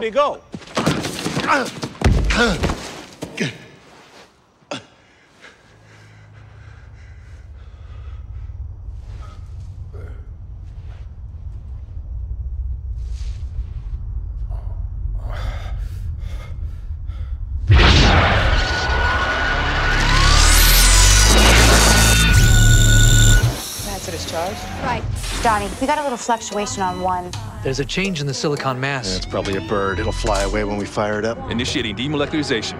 Where'd he go? Right. Donnie, we got a little fluctuation on 1. There's a change in the silicon mass. Yeah, it's probably a bird. It'll fly away when we fire it up. Initiating demolecularization.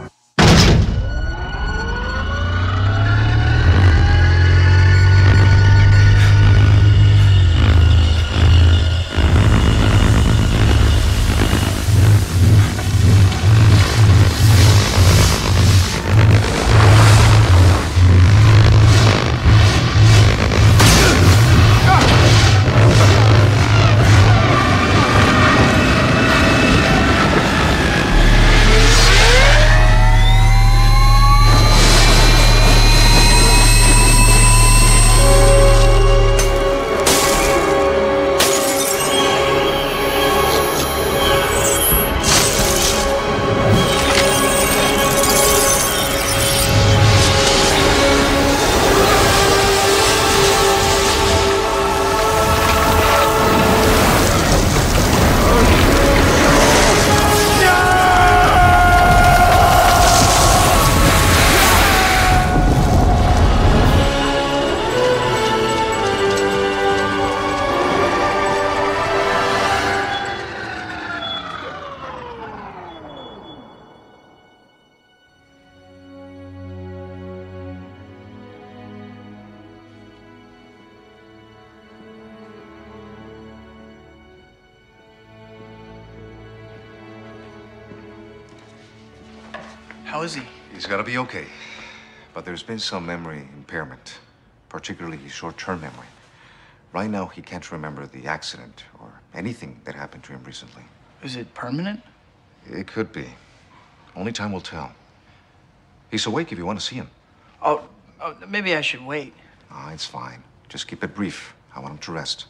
How is he? He's got to be okay. But there's been some memory impairment, particularly short-term memory. Right now, he can't remember the accident or anything that happened to him recently. Is it permanent? It could be. Only time will tell. He's awake if you want to see him. Oh, maybe I should wait. Ah, it's fine. Just keep it brief. I want him to rest.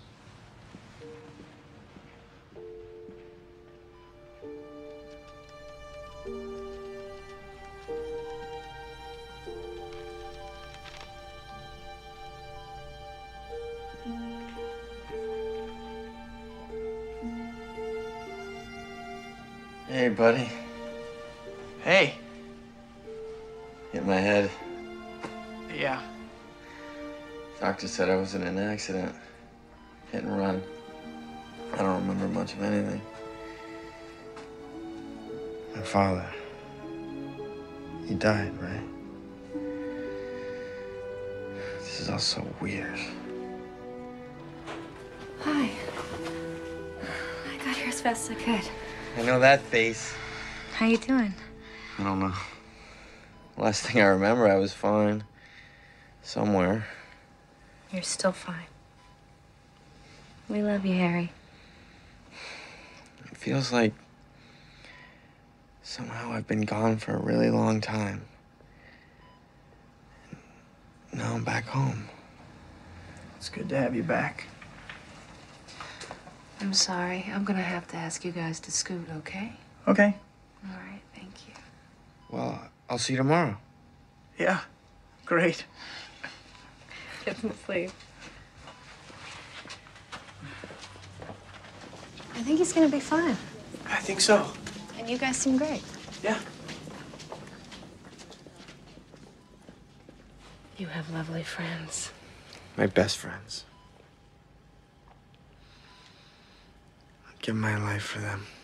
Hey, buddy. Hey. Hit my head. Yeah. Doctor said I was in an accident. Hit and run. I don't remember much of anything. My father. He died, right? This is all so weird. Hi. I got here as fast as I could. I know that face. How you doing? I don't know. Last thing I remember, I was fine. Somewhere. You're still fine. We love you, Harry. It feels like somehow I've been gone for a really long time. Now I'm back home. It's good to have you back. I'm sorry. I'm gonna have to ask you guys to scoot, okay? Okay. All right, thank you. Well, I'll see you tomorrow. Yeah, great. Get some sleep. I think he's gonna be fine. I think so. And you guys seem great. Yeah. You have lovely friends. My best friends. I'd give my life for them.